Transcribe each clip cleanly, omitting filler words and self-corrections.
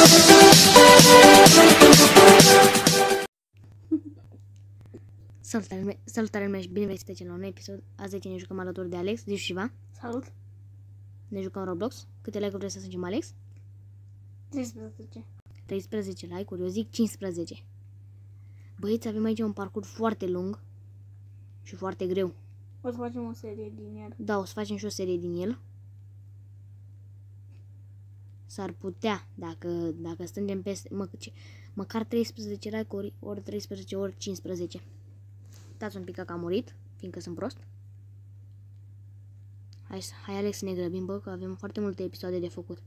Salutare lumea și bine v-ați găsit la un episod. Azi ne jucăm alături de Alex, Zici Shiva. Salut! Ne jucăm Roblox. Câte like-uri vreți să strângem, Alex? 13. 13 like-uri, eu zic 15. Băieți, avem aici un parcurs foarte lung și foarte greu. O să facem o serie din el. Da, o să facem și o serie din el. S-ar putea, dacă strângem peste, măcar 13 like-uri, ori 13, ori 15. Uitați un pic că am murit, fiindcă sunt prost. Hai Alex să ne grăbim, bă, că avem foarte multe episoade de făcut.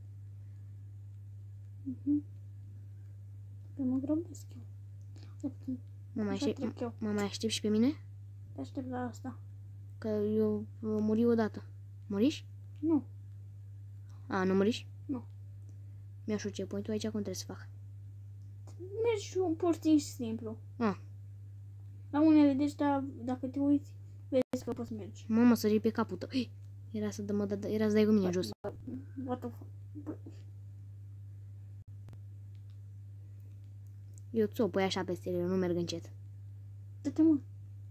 Că mă grăbesc eu. Mă mai aștept și pe mine? Te aștept la asta. Că eu muri odată. Muriși? Nu. A, nu muriși? Nu. Mi-aș ce point-ul aici, cum trebuie să fac? Mergi pur și simplu. A. La unele de ăștia, dacă te uiți, vezi că poți mergi. Mă sări pe capul tău. Era să dai cu mine jos. What the fuck? Eu ți-o pui așa peste ele, eu nu merg încet. Dă-te, mă.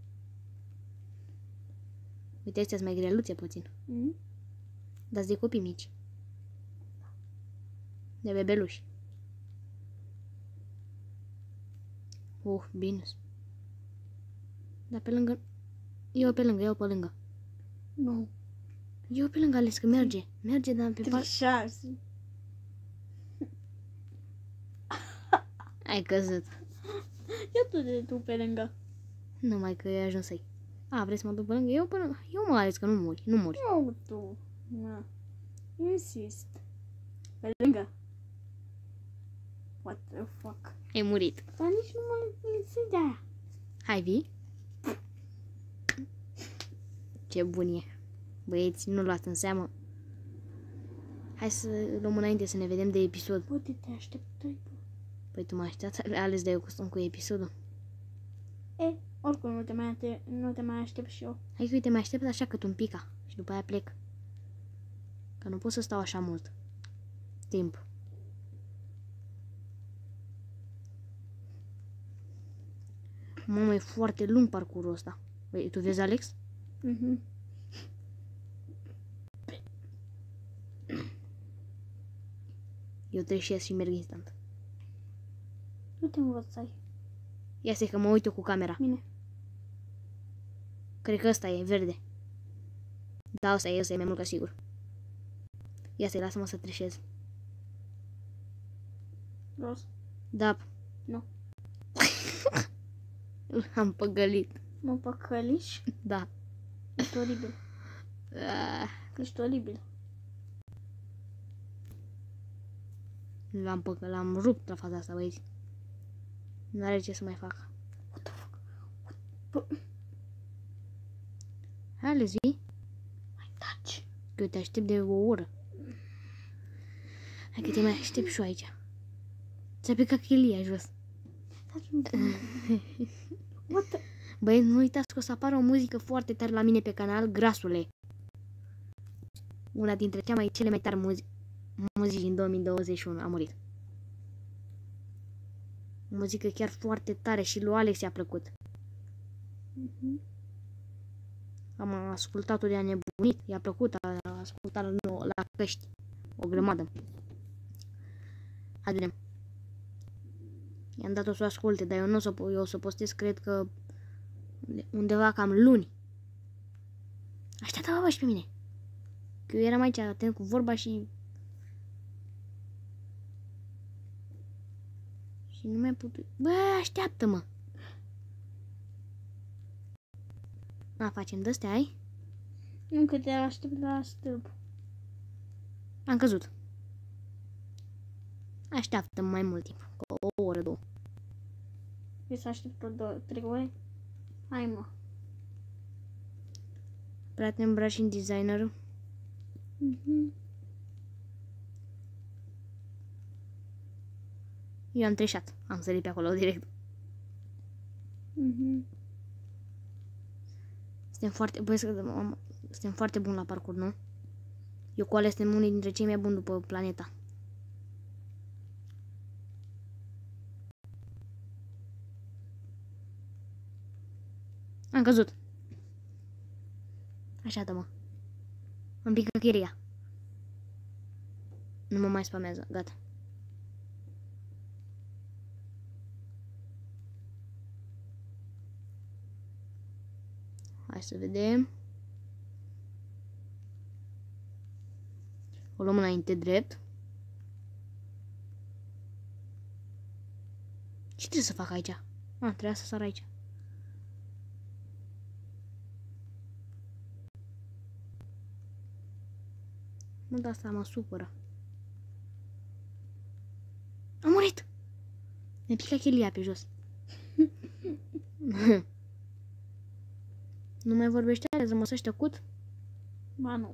Uite, astea mai greluțe puțin. Dați de copii mici. De bebeluși. Bine. Dar pe lângă... Eu pe lângă. Nu. Eu pe lângă Ales, că merge. Merge, dar pe partea... Trișați. Ai căzut. Ia tu pe lângă. Numai că ai ajuns să-i. A, vrei să mă duc pe lângă? Eu mă Ales, că nu muri. Nu muri. Nu tu. Na. Insist. Pe lângă. What the fuck? Ai murit. Dar nici nu mă lipsi de aia. Hai, vii? Ce bun e. Băieți, nu luați în seamă. Hai să luăm înainte să ne vedem de episod. Poate te așteptai. Păi tu mă aștepți, Ales, de eu custom cu episodul. Oricum nu te mai aștept și eu. Hai că uite, mai aștept așa cât un pica și după aia plec. Că nu pot să stau așa mult timp. Mamă, e foarte lung parcursul ăsta. Băi, tu vezi, Alex? Eu treceesc și merg instant. Nu te învățai. Ia să că mă uit eu cu camera. Bine. Cred că ăsta e verde. Da, ăsta e mai mult ca sigur. Ia să-i lasă-mă să treceez. Roz? Da. Nu. Am păgălit. Mă păcăliși? Da. Ești oribil. Ești oribil. L-am rupt la faza asta, băieți. Nu are ce să mai fac. What the fuck? Hai, Ales, vii? Mai taci. Că eu te aștept de o oră. Hai că te mai aștept și eu aici. Ți-a picat chelia jos. Băieți, nu uitați că o să apară o muzică foarte tare la mine pe canal, Grasule. Una dintre cele mai tari muzici din 2021 a murit. Muzică chiar foarte tare și lui Alex i-a plăcut. Am ascultat-o de-a nebunit, i-a plăcut, a ascultat la căști. O grămadă. Hai, vedem. I-am dat-o să o asculte, dar eu o să postez, cred că undeva cam luni. Așteaptă-mă și pe mine. Că eu eram aici atent cu vorba și nu mai pot... Bă, așteaptă-mă! Facem de-astea, ai? Încă te aștept la stâlp. Am căzut. Așteaptă-mă mai mult timp. O oră, două. Vrei să aștept tot 3 ore? Hai, mă. Prea te îmbraci în designer. Eu am treșat. Am sărit pe acolo direct. Suntem foarte buni la parcurs, nu? Eu cu alea suntem unii dintre cei mai buni după planeta. Am căzut. Așa, mă. Îmi pică chiria. Nu mă mai spamează. Gata. Hai să vedem. O luăm înainte drept. Ce trebuie să fac aici? Trebuia să sar aici. Mă, de asta mă supără. Am murit! Ne pică chelia pe jos. Nu mai vorbește, are rămăsă tăcut? Ba nu.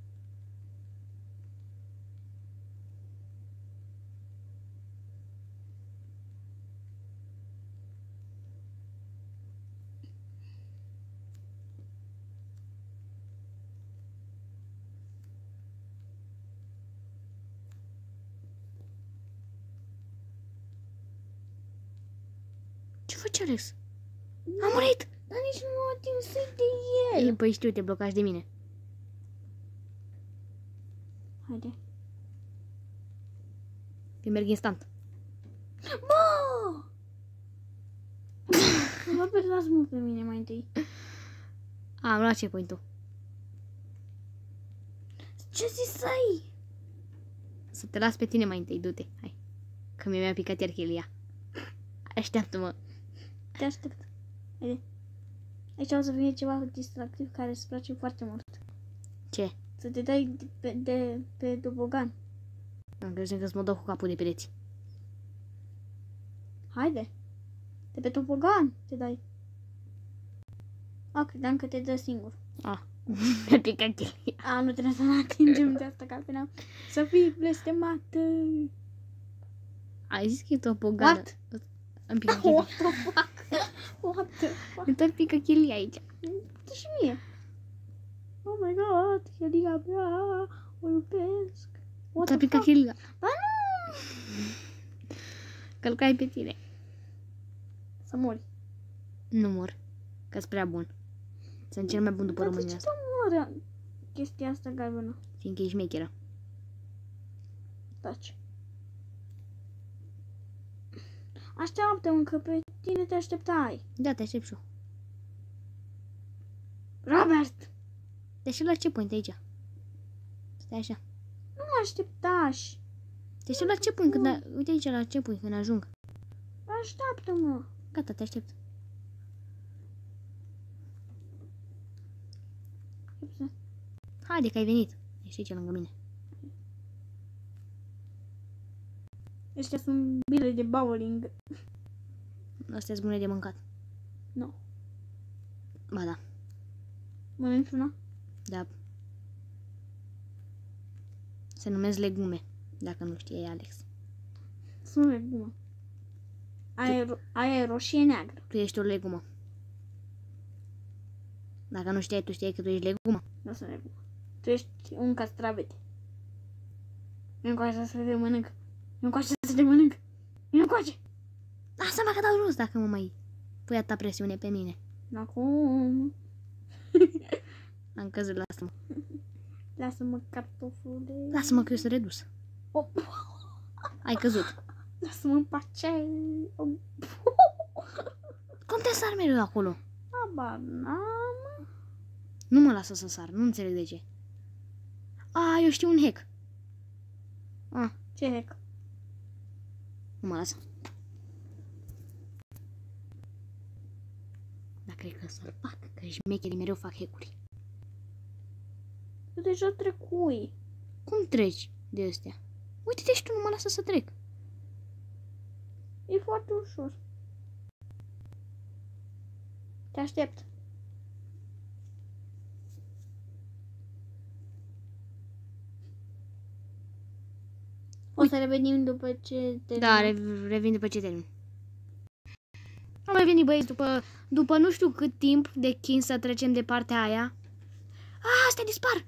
Ce faci, Alex? Am murit! Dar nici nu am atins de el. Păi știu, te blocași de mine. Haide. Că merg instant. Bă! Mă lasă-mă pe mine mai întâi. Am luat checkpoint-ul. Ce zi să ai? Să te las pe tine mai întâi, du-te. Hai. Că mi-a picat iar chelia. Așteaptă-mă. Te aștept. Haide. Aici o să fie ceva distractiv care îți place foarte mult. Ce? Să te dai pe tobogan. Am crezut că să mă dau cu capul de pereți. Haide. De pe tobogan te dai. Credeam că te dă singur. Mi-a picat chelia. Nu trebuie să ne atingem de asta, că n-am. Să fii blestemată. Ai zis că e topogană. What? Îmi pică chelia. What the fuck? What the fuck? Îmi tot pică chelia aici. Dă și mie. Oh my god, chelia mea, o iubesc. What Ți-a the picat fuck? chelia. Ba nu! Călcai pe tine. Să mori. Nu mor. Că-s prea bun. Sunt cel mai bun după Dar de România ce asta. să moară chestia asta galbenă? Fiindcă ești șmecheră. Taci. Așteaptă-mă, că pe tine te așteptai. Da, te aștept și eu. Robert! Te-aștept la checkpoint aici. Stai așa. Nu mă așteptași. Te aștept la checkpoint când... Uite aici la checkpoint când ajung. Așteaptă-mă. Gata, te aștept. Haide că ai venit. Ești aici lângă mine. Ăștia sunt bile de bowling. Astea sunt bune de mâncat. Nu. Ba da. Mănânci una? Da. Se numesc legume. Dacă nu știi, Alex. Sunt legume. Aia e roșie neagră. Tu ești o legumă. Dacă nu știai, tu știai că tu ești legumă. Nu sunt legume. Tu ești un castravete. Nu încoace să te mănânc. Nu încoace să te mănânc. Nu încoace. Lasă-mă că dau jos dacă mă mai pui atâta presiune pe mine. Acum. Am căzut, lasă-mă. Lasă-mă, cartofule. Lasă-mă că eu sunt redus. Oh. Ai căzut. Lasă-mă în pace. Oh. Cum te sar mereu acolo? Habar n-am. Nu mă lasă să sar, nu înțeleg de ce. Eu știu un hack. Ce hack? Nu mă lasă. Dar cred că să-l fac, că șmecherii mereu fac hack-uri. Tu deja trecui. Cum treci de astea? Uite-te și tu, nu mă lasă să trec. E foarte ușor. Te aștept. O să revenim după ce te... Da, revin după ce termin. Am revenit, băieți, după nu știu cât timp de chin să trecem de partea aia. Astea dispar!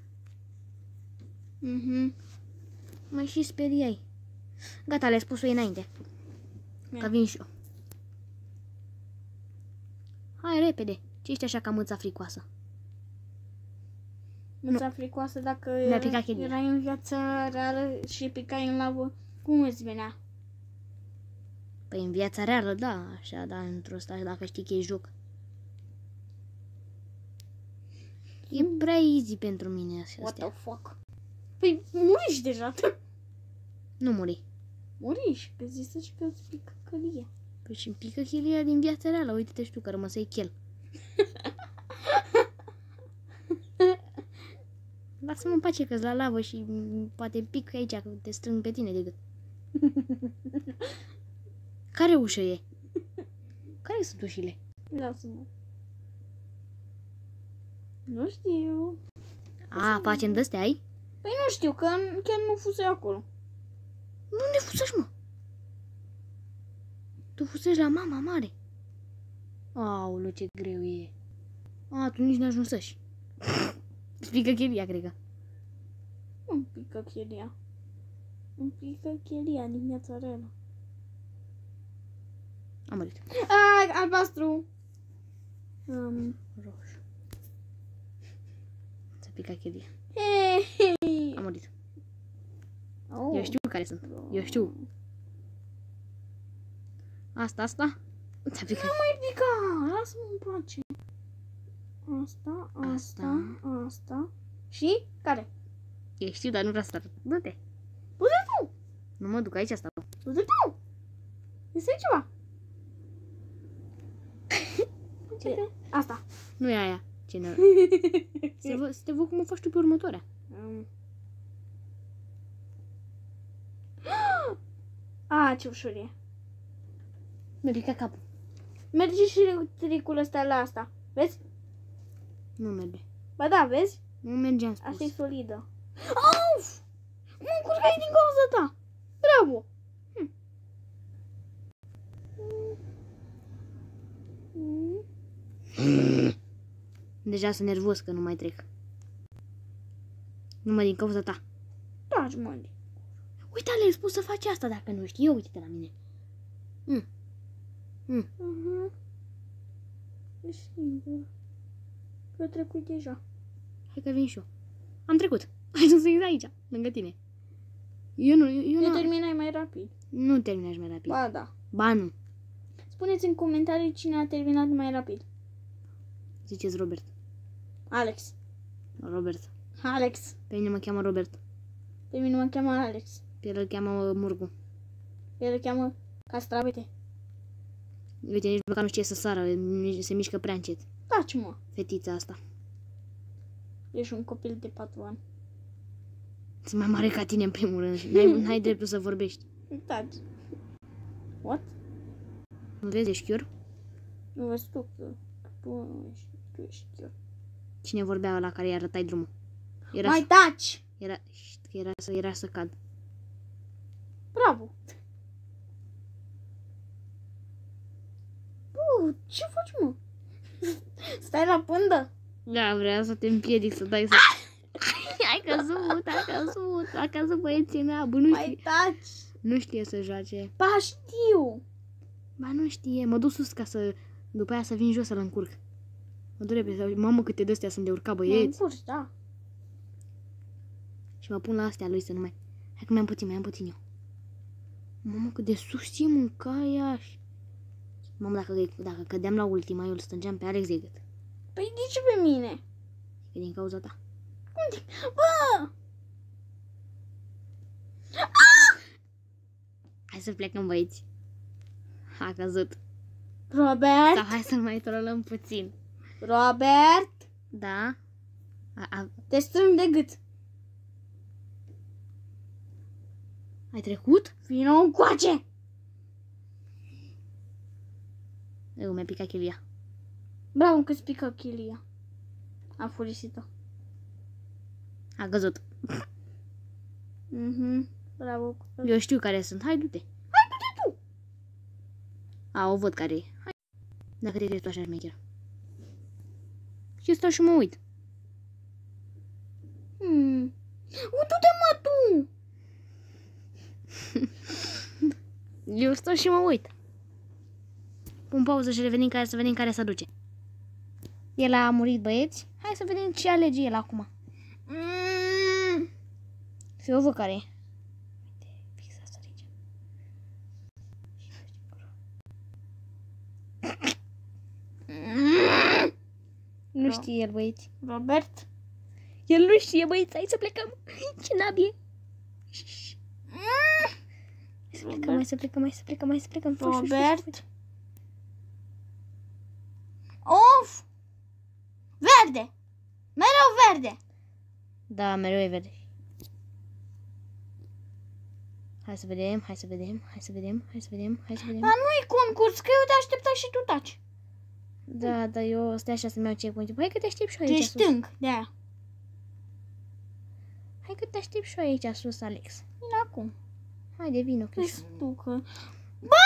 Mă și speriai. Gata, le-ai spus-o înainte. Că vin și eu. Hai, repede. Ce ești așa ca mâța fricoasă? Mâța fricoasă dacă Mi-a picat chelia. erai în viața reală și picai în lavă, cum îți venea? Păi în viața reală, da, așa, dar într-o stare dacă știi că e joc. E prea easy pentru mine What astea. the fuck? Păi muriși deja. Nu muri. Muriși, că zis și că îți pică călie. Păi și-mi pică chelia din viața reală. Uite-te și tu că rămăsei chel. Lasă-mă în pace că-s la lavă și poate pic aici, că te strâng pe tine de gât. Care ușă e? Care sunt ușile? Lasă-mă. Nu știu. A, facem de-astea ai? Păi nu știu, că chiar nu fuse acolo. Unde fusești, mă? Tu fusești la mama mare. Aoleu, ce greu e. A, tu nici n-ajunsăși. Îți pică chelia, cred că. Îmi pică chelia. Îmi pică chelia din viața reală. Am murit. Albastru. Roșu. Ți-a picat chelia. Hei. Am murit. Oh. Eu știu care sunt. Eu știu. Asta. Ți-a picat. Nu mai pica. Lasă-mă în pace. Asta. Și? Care? Eu știu, dar nu vreau să arăt. Du-te. Du-te tu. Nu mă duc, aici stau. Du-te tu. Este ceva. Ce? Asta. Nu e aia. Ce ne Să te văd cum o faci tu pe următoarea. Ce ușor e. Mi-a picat capul. Merge și tricul ăsta la asta. Vezi? Nu merge. Ba da, vezi? Nu merge, am spus. Asta e solidă. Auf! Mă încurcai din cauza ta. Bravo! Deja sunt nervos că nu mai trec. Numai din cauza ta. Taci, mă. Uite, Alex, poți să faci asta dacă nu știi. Eu uite-te la mine. E singur. Eu trecut deja. Hai că vin și eu. Am trecut. Ai ajuns exact aici, lângă tine. Eu Eu terminai mai rapid. Nu terminai mai rapid. Ba da. Ba nu. Spuneți în comentarii cine a terminat mai rapid. Ziceți Robert. Alex. Robert. Alex. Pe mine mă cheamă Robert. Pe mine mă cheamă Alex. Pe el îl cheamă Murgu. Pe el îl cheamă Castravete. Uite, nici măcar nu știe să sară. Se mișcă prea încet. Taci, mă. Fetița asta. Ești un copil de 4 ani. Sunt mai mare ca tine în primul rând. N-ai dreptul să vorbești. Taci. What? Nu vezi, ești chior? Nu vezi tu că tu ești chiar. Cine vorbea la care i arătai drumul? Era Mai taci! Era să cad. Bravo! Ce faci, mă? Stai la pândă? Da, vrea să te împiedic să dai să... Ai căzut, a căzut băieții mea. Bă, Mai taci! Nu știe să joace. Ba, știu! Ba, nu știe. Mă duc sus ca să... După aia să vin jos să-l încurc. Mă duc repede. Mamă, câte de-astea sunt de urcat băieți. Mă încurci, da. Și mă pun la astea lui să nu mai... Hai că mai am puțin eu. Mamă, cât de sus e mâncaia. Mamă, dacă cădeam la ultima, eu îl stângeam pe Alex de gât. Păi de ce pe mine? E din cauza ta. Unde? Bă! Hai să plecăm, băieți. A căzut. Robert? Sau hai să mai trolăm puțin. Robert? Da? Te strâng de gât. Ai trecut? Vino încoace! Eu, mi-a picat chelia. Bravo că-ți pică chelia. Am furisit-o. A căzut. Bravo. Eu știu care sunt. Hai, du-te. Hai, du-te tu! O văd care e. Hai. Dacă te crezi tu așa șmecher. Și stau și mă uit. Uite-te, mă, tu! Eu stau și mă uit. Pun pauză și revenim să vedem care se duce. El a murit, băieți. Hai să vedem ce alege el acum. Să eu văd care e. Fix asta aici. Nu știe el, băieți. Robert? El nu știe, băieți. Hai să plecăm. Ce nabie. Hai să plecăm. Robert? Of! Verde! Mereu verde! Da, mereu e verde. Hai să vedem. Dar nu e concurs, că eu te aștepta și tu taci. Da, eu stai așa să-mi iau checkpoint-ul. Hai că te aștept și eu Tu aici ești sus. stâng, de-aia. Hai că te aștept și eu aici sus, Alex. Vine acum. Haide, vino, Păi Cristian. stucă. Ba!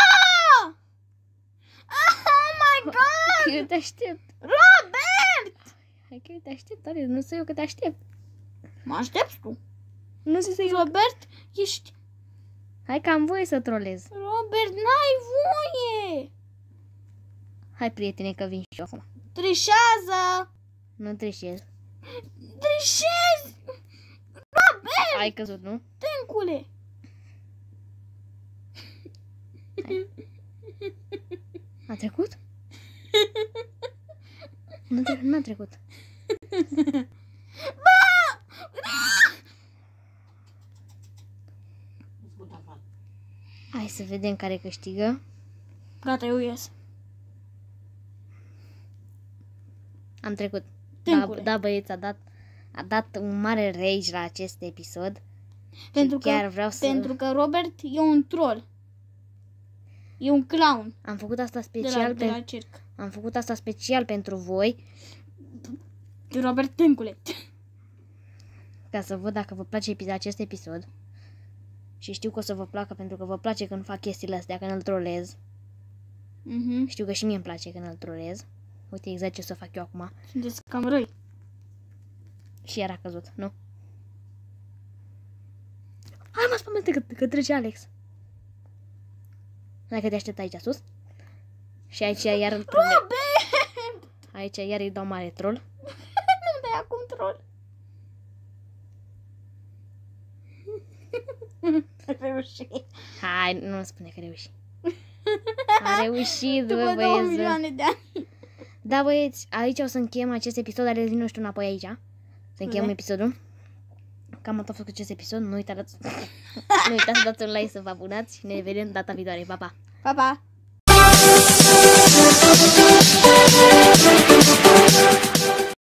Oh my god! Eu te aștept. Robert! Hai că eu te aștept, Alex. Nu să eu că te aștept. Mă aștepți tu. Nu să eu. Robert, ești... Hai că am voie să trolez. Robert, n-ai voie! Hai, prietene, că vin și eu acum. Trișează! Nu trișez. Trișezi! Robert! Ai căzut, nu? Tâncule! A trecut? N-a trecut. Hai să vedem care câștigă. Gata, eu ies. Am trecut. Tâncule. Da, băieți, a dat un mare rage la acest episod. Pentru că Robert e un troll. E un clown. Am făcut asta special de la circ. Am făcut asta special pentru voi, Robert Tâncule. ca să văd dacă vă place acest episod. Și știu că o să vă placă pentru că vă place când fac chestiile astea, când îl trolez. Știu că și mie îmi place când îl trolez. Uite exact ce o să fac eu acum. Sunteți cam răi. Și era căzut, nu? Hai, mă spune că trece Alex. Hai că te aștept aici sus. Și aici iar îl trolez. Robert! Aici iar îi dau mare troll. Nu dai acum troll. Reușit. Hai, nu spune că reuși. A reușit, După bă, 2 băieți. milioane de ani. Da, băieți, aici o să încheiem acest episod, ale vin, nu știu, înapoi aici. Să încheiem episodul. Cam atât a fost acest episod. Nu uitați să dați un like, să vă abonați și ne vedem data viitoare. Pa, pa! Pa, pa!